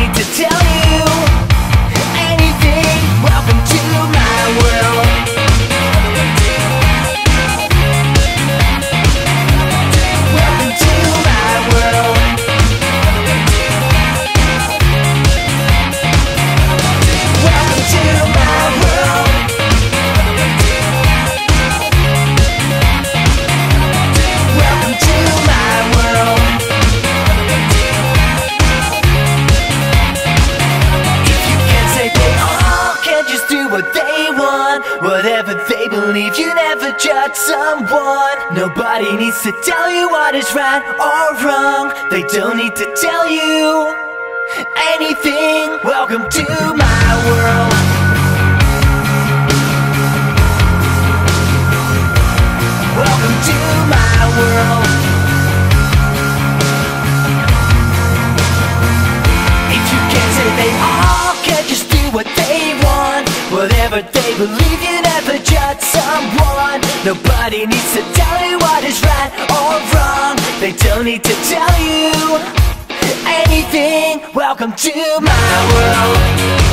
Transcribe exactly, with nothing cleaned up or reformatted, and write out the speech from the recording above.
need to tell you anything. Welcome to my world. Welcome to my world. Welcome to my world. Welcome to my world. If you can't say they all can't just do what they want, whatever they believe, you never judge someone. Nobody needs to tell you what is right or wrong. They don't need to tell you anything. Welcome to my world. Welcome to my world. If you can't say they all can't just do what they want, whatever they believe, you never judge someone. Nobody needs to tell you what is right or wrong. They don't need to tell you anything. Welcome to my world.